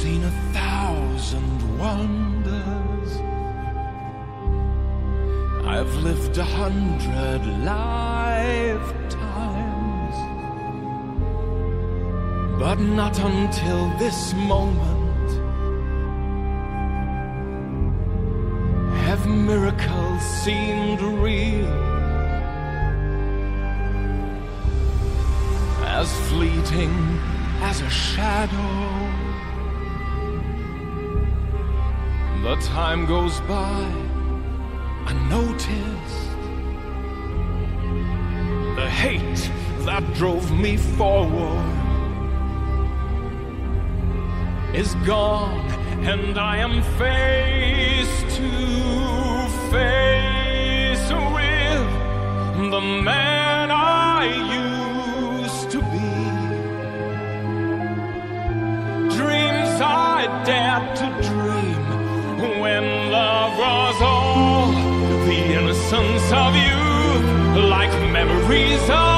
seen 1,000 wonders. I've lived 100 lifetimes, but not until this moment have miracles seemed real. As fleeting as a shadow, the time goes by unnoticed. The hate that drove me forward is gone, and I am face to face with the man I used to be. Dreams I dared to dream when love was all, the innocence of youth, like memories of